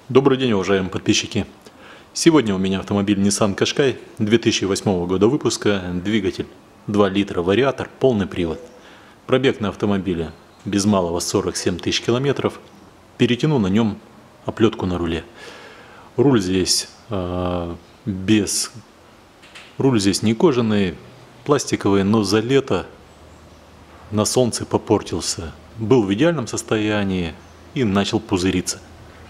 Добрый день, уважаемые подписчики! Сегодня у меня автомобиль Nissan Qashqai 2008 года выпуска, двигатель 2 литра, вариатор, полный привод. Пробег на автомобиле без малого 47 тысяч километров. Перетяну на нем оплетку на руле. Руль здесь Руль здесь не кожаный, пластиковый, но за лето на солнце попортился. Был в идеальном состоянии и начал пузыриться.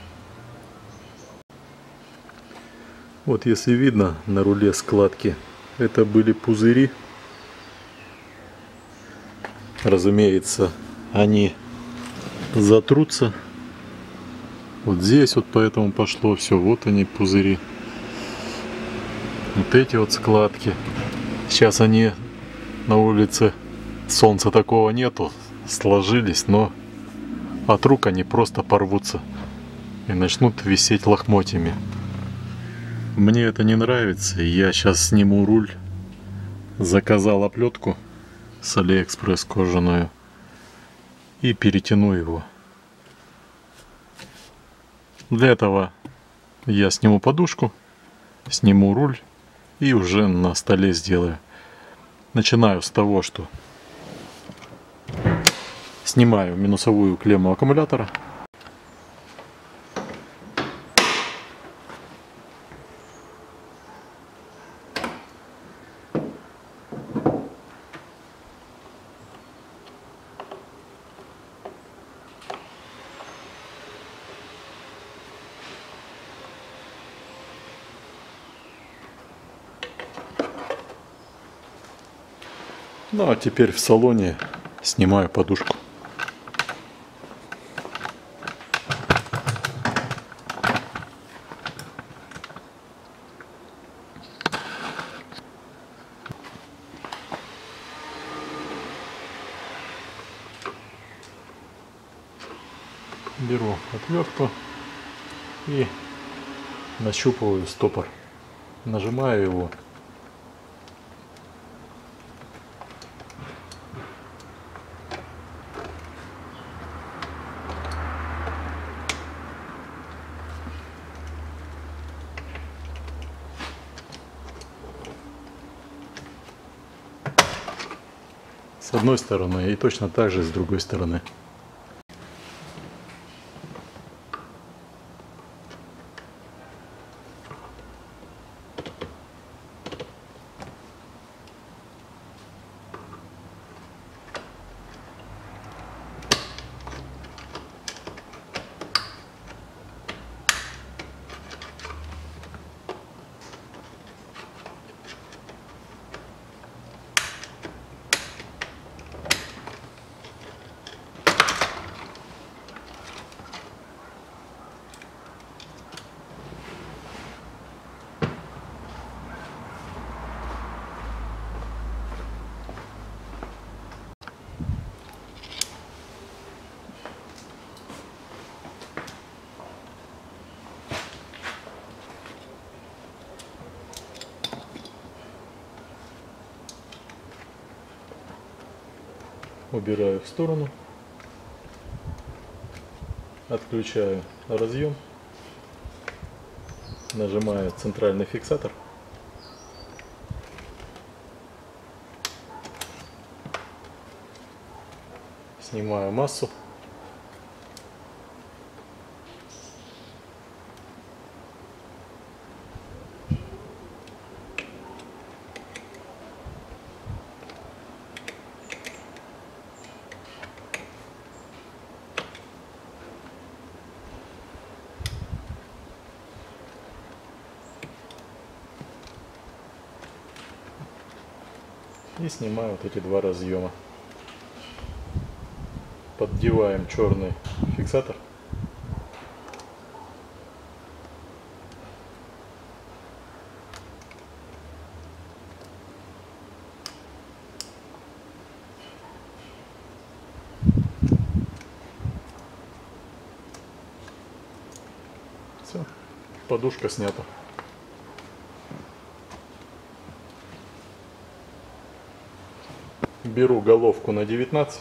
Вот если видно на руле складки, это были пузыри. Разумеется, они затрутся. Вот здесь вот поэтому пошло все. Вот они, пузыри. Вот эти вот складки. Сейчас они на улице, солнца такого нету, сложились, но от рук они просто порвутся и начнут висеть лохмотьями. Мне это не нравится, я сейчас сниму руль. Заказал оплетку с Алиэкспресс кожаную и перетяну его. Для этого я сниму подушку, сниму руль и уже на столе сделаю. Начинаю с того, что снимаю минусовую клемму аккумулятора. Ну а теперь в салоне снимаю подушку. Беру отвертку и нащупываю стопор. Нажимаю его. С одной стороны и точно так же с другой стороны. Убираю в сторону, отключаю разъем, нажимаю центральный фиксатор, снимаю массу, и снимаю вот эти два разъема. Поддеваем черный фиксатор. Все, подушка снята. Беру головку на 19.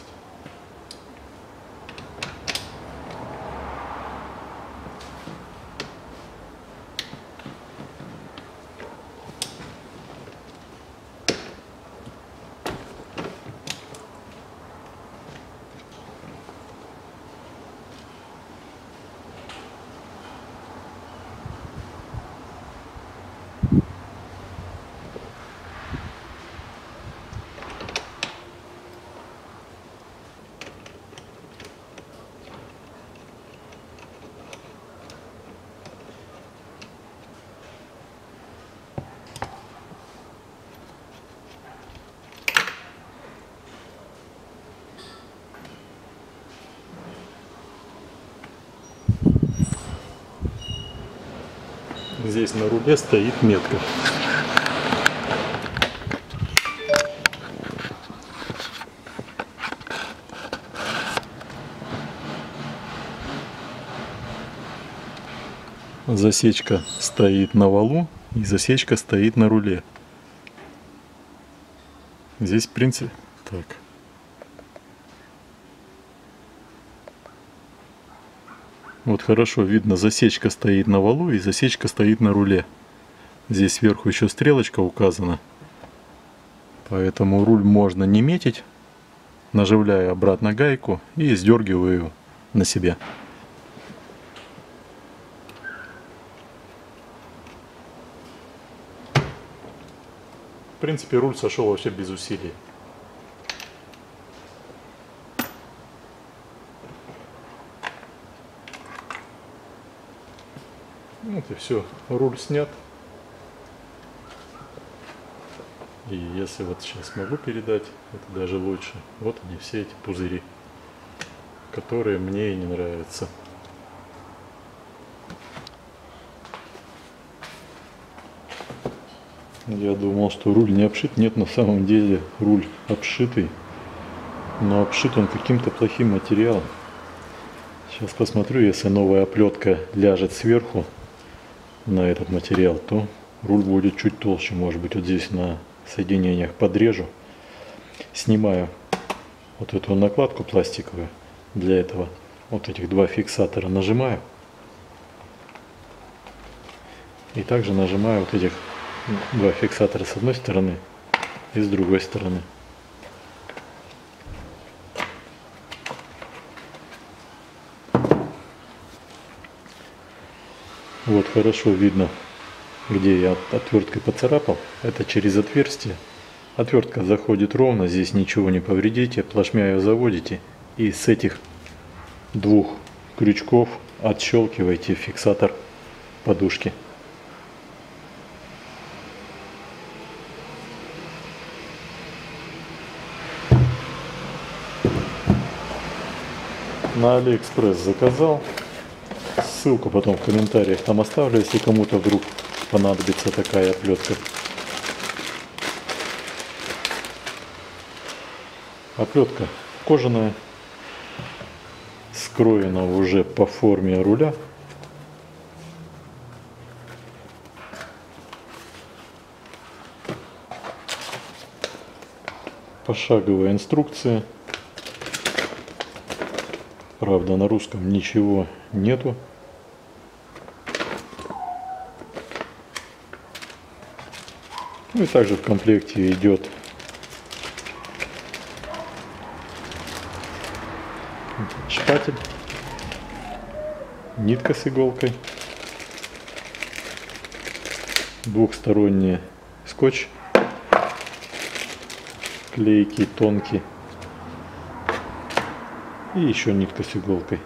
Здесь на руле стоит метка. Засечка стоит на валу и засечка стоит на руле. Здесь в принципе так. Вот хорошо видно, засечка стоит на валу и засечка стоит на руле. Здесь сверху еще стрелочка указана. Поэтому руль можно не метить, нажимая обратно гайку и сдергиваю ее на себя. В принципе, руль сошел вообще без усилий. Вот и все, руль снят. И если вот сейчас могу передать, это даже лучше. Вот они, все эти пузыри, которые мне и не нравятся. Я думал, что руль не обшит. Нет, на самом деле руль обшитый. Но обшит он каким-то плохим материалом. Сейчас посмотрю, если новая оплетка ляжет сверху на этот материал, то руль будет чуть толще. Может быть, вот здесь на соединениях подрежу. Снимаю вот эту накладку пластиковую. Для этого вот этих два фиксатора нажимаю. И также нажимаю вот этих два фиксатора с одной стороны и с другой стороны. Вот хорошо видно, где я отверткой поцарапал. Это через отверстие. Отвертка заходит ровно, здесь ничего не повредите. Плашмя ее заводите и с этих двух крючков отщелкиваете фиксатор подушки. На Алиэкспресс заказал. Ссылку потом в комментариях там оставлю, если кому-то вдруг понадобится такая оплетка. Оплетка кожаная, скроена уже по форме руля. Пошаговая инструкция. Правда, на русском ничего нету. Ну и также в комплекте идет шпатель, нитка с иголкой, двухсторонний скотч, клейкий, тонкий, и еще нитка с иголкой.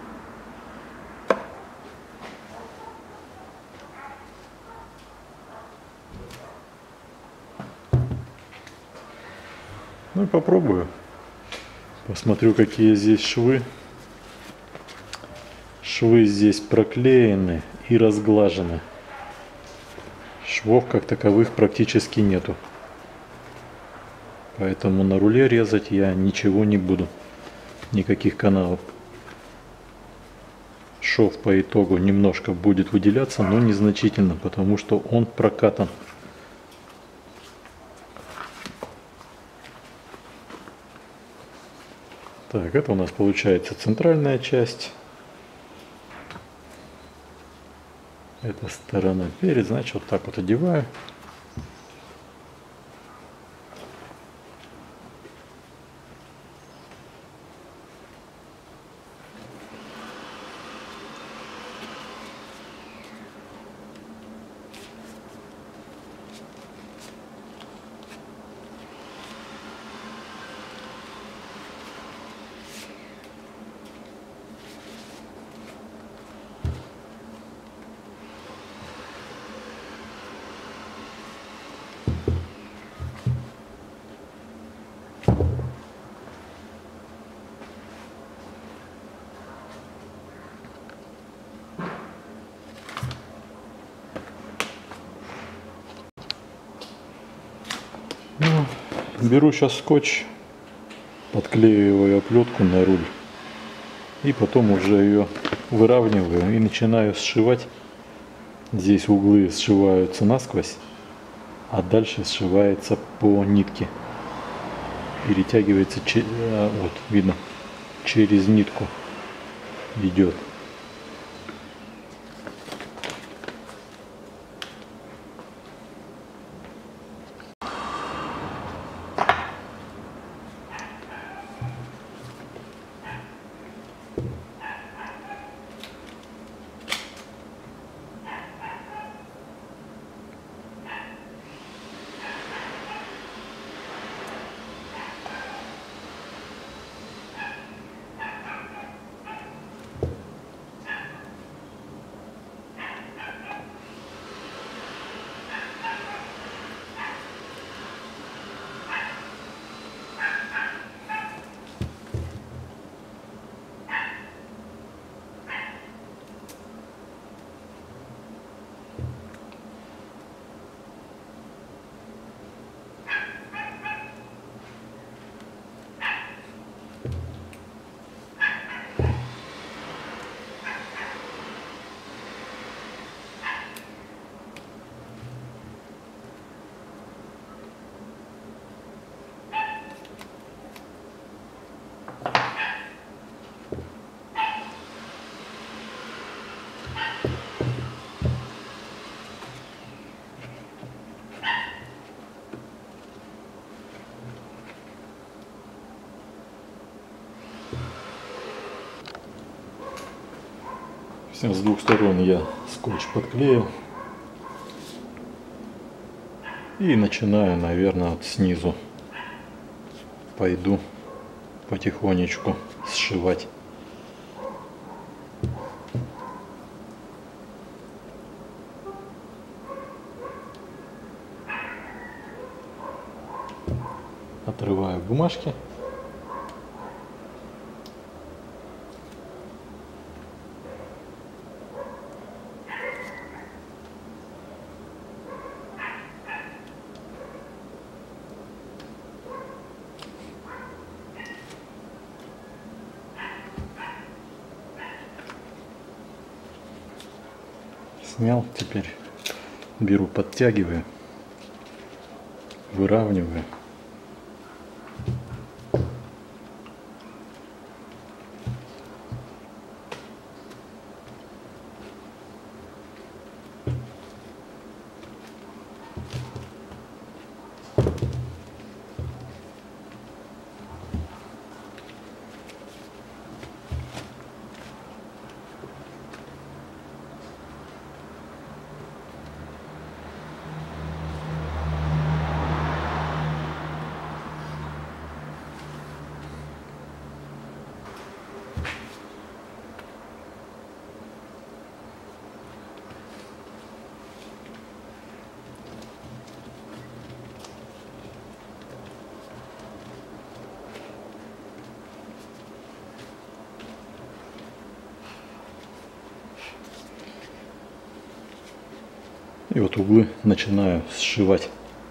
Ну и попробую. Посмотрю, какие здесь швы. Швы здесь проклеены и разглажены. Швов как таковых практически нету. Поэтому на руле резать я ничего не буду. Никаких каналов. Шов по итогу немножко будет выделяться, но незначительно, потому что он прокатан. Так, это у нас получается центральная часть. Эта сторона перед, значит, вот так вот одеваю. беру сейчас скотч, подклеиваю оплетку на руль и потом уже ее выравниваю и начинаю сшивать. Здесь углы сшиваются насквозь, а дальше сшивается по нитке. Перетягивается, вот видно, через нитку идет. С двух сторон я скотч подклеил и начинаю, наверное, вот снизу пойду потихонечку сшивать. Отрываю бумажки. Снял, теперь беру, подтягиваю, выравниваю. И вот углы начинаю сшивать.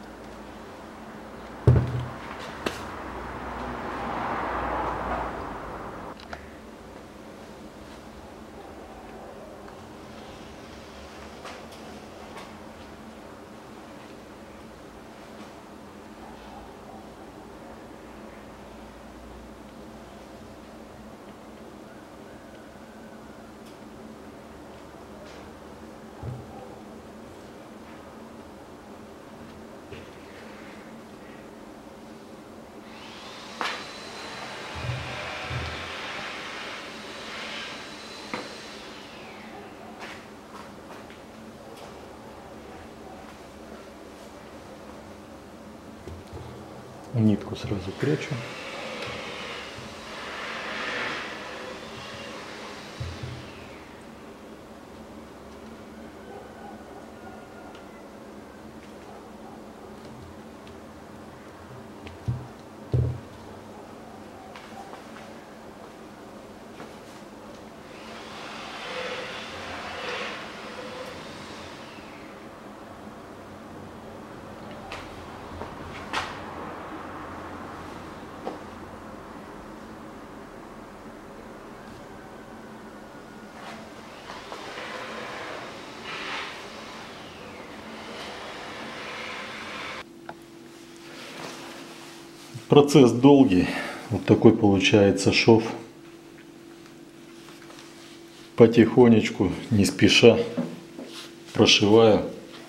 Нитку сразу прячу. Процесс долгий. Вот такой получается шов. Потихонечку, не спеша прошиваю.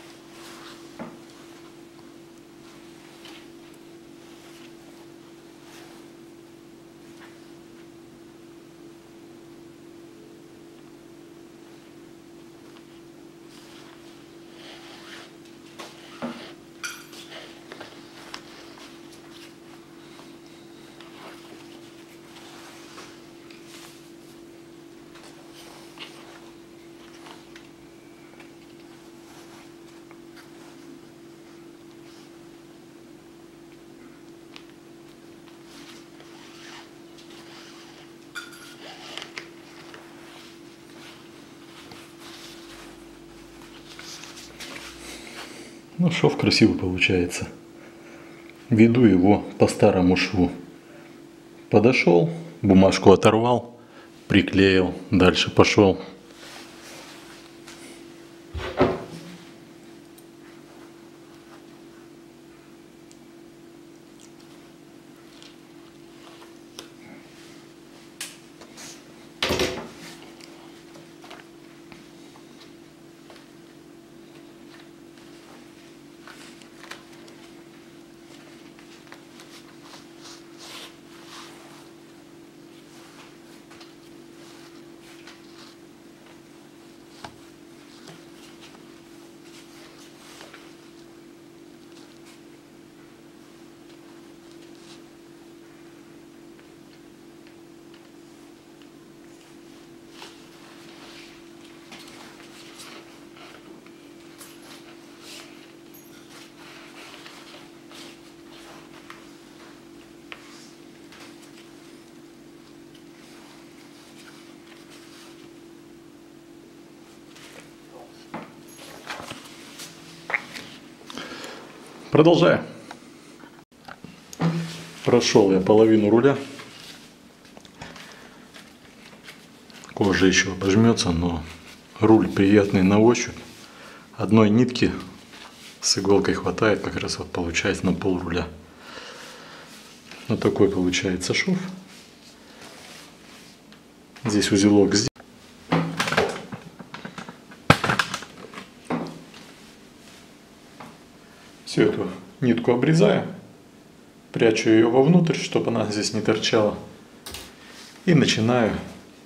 Ну, шов красивый получается. Веду его по старому шву. Подошел, бумажку оторвал, приклеил, дальше пошел. Продолжаем. Прошел я половину руля. Кожа еще обожмется, но руль приятный на ощупь. Одной нитки с иголкой хватает, как раз вот получается на пол руля. Вот такой получается шов. Здесь узелок здесь. Всю эту нитку обрезаю, прячу ее вовнутрь, чтобы она здесь не торчала. И начинаю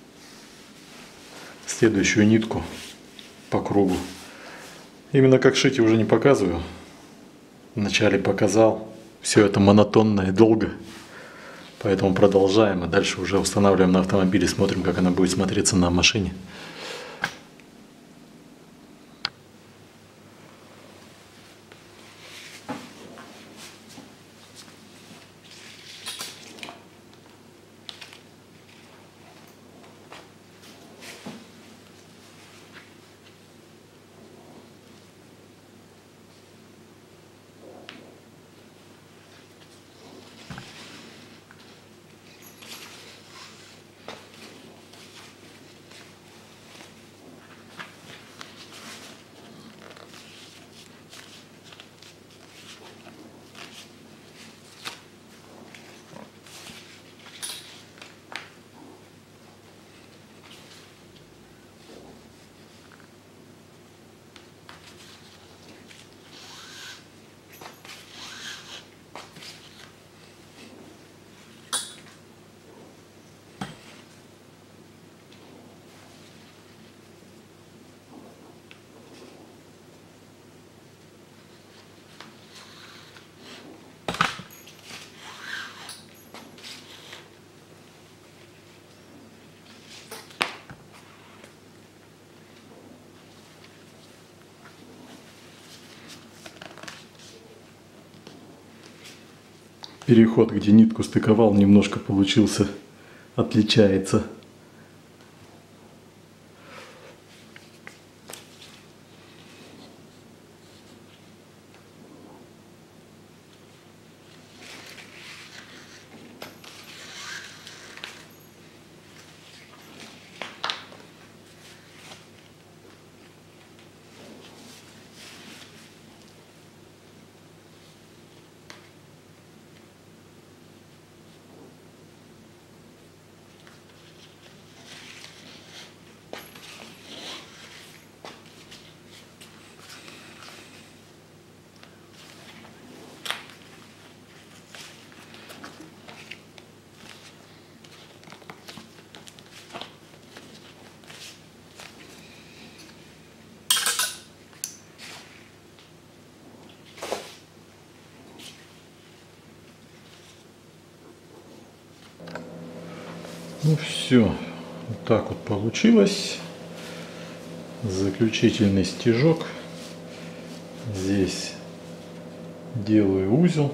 следующую нитку по кругу. Именно как шить я уже не показываю. Вначале показал. Все это монотонно и долго. Поэтому продолжаем. И дальше уже устанавливаем на автомобиле. Смотрим, как она будет смотреться на машине. Переход, где нитку стыковал, немножко получился, отличается. Ну все, вот так вот получилось. Заключительный стежок. Здесь делаю узел.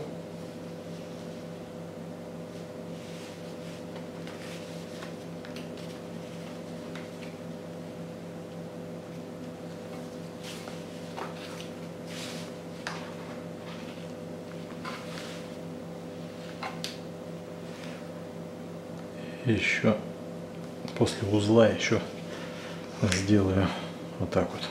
Еще после узла еще сделаю вот так вот.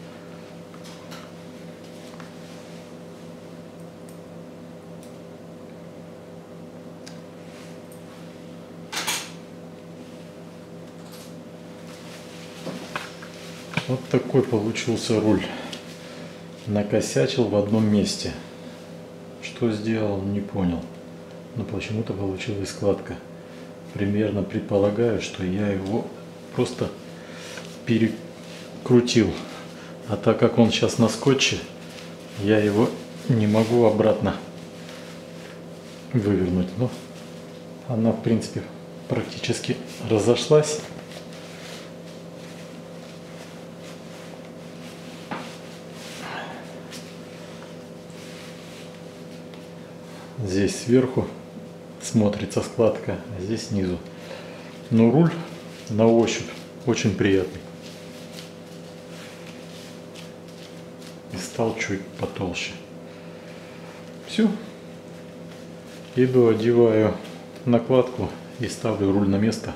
Вот такой получился руль. Накосячил в одном месте. Что сделал, не понял. Но почему-то получилась складка. Примерно предполагаю, что я его просто перекрутил. А так как он сейчас на скотче, я его не могу обратно вывернуть. Но она, в принципе, практически разошлась. Здесь сверху смотрится складка, а здесь снизу. Но руль на ощупь очень приятный. И стал чуть потолще. Все. Иду, одеваю накладку и ставлю руль на место.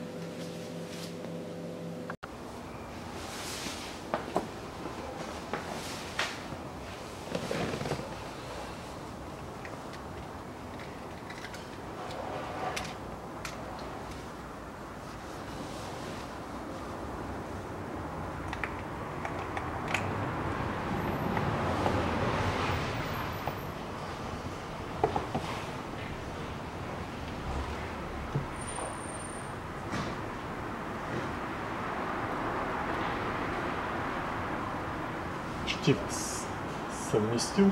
Штифт совместил.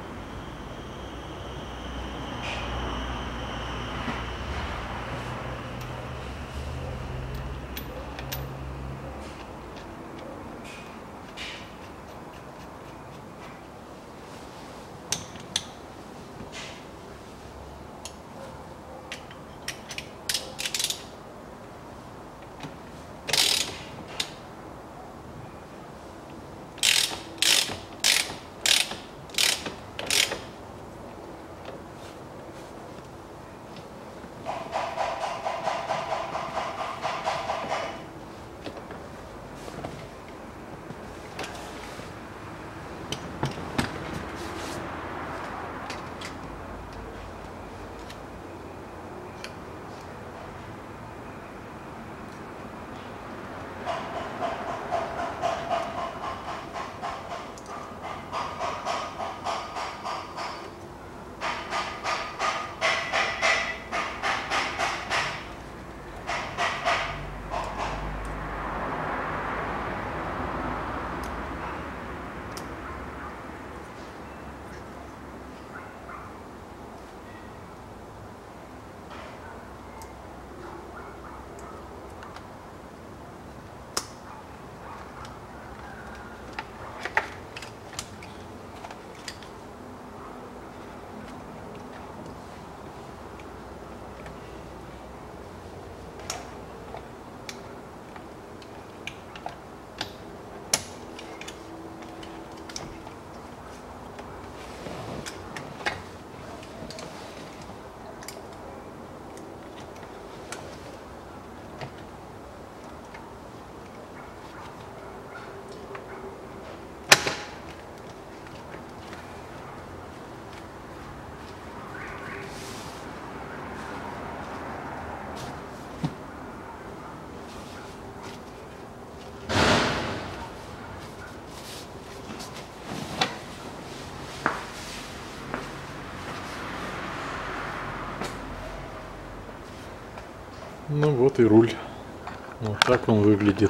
Ну вот и руль. Вот так он выглядит.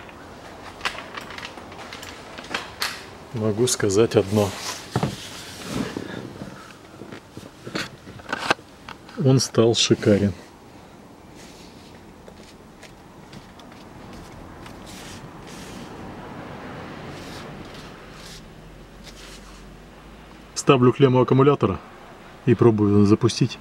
Могу сказать одно. Он стал шикарен. ставлю клемму аккумулятора и пробую запустить.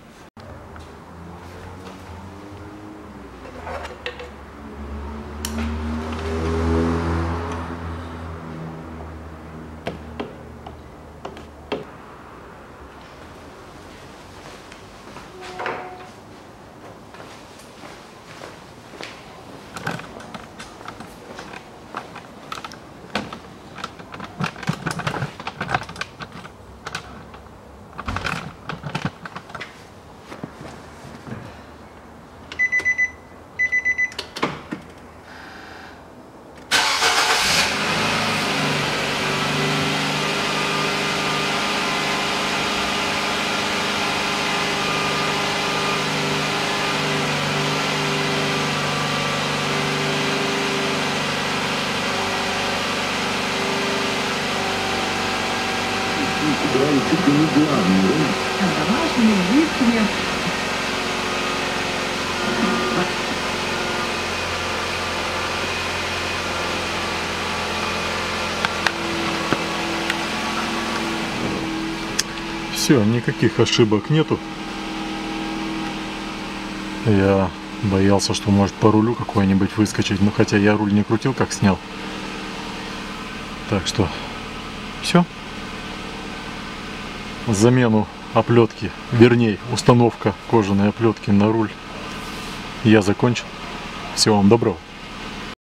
Играет чуть ли не главную роль. Домашними, близкими. Все, никаких ошибок нету. Я боялся, что может по рулю какой-нибудь выскочить, но хотя я руль не крутил, как снял. Так что все. Замену оплетки, вернее установка кожаной оплетки на руль я закончил. Всего вам доброго.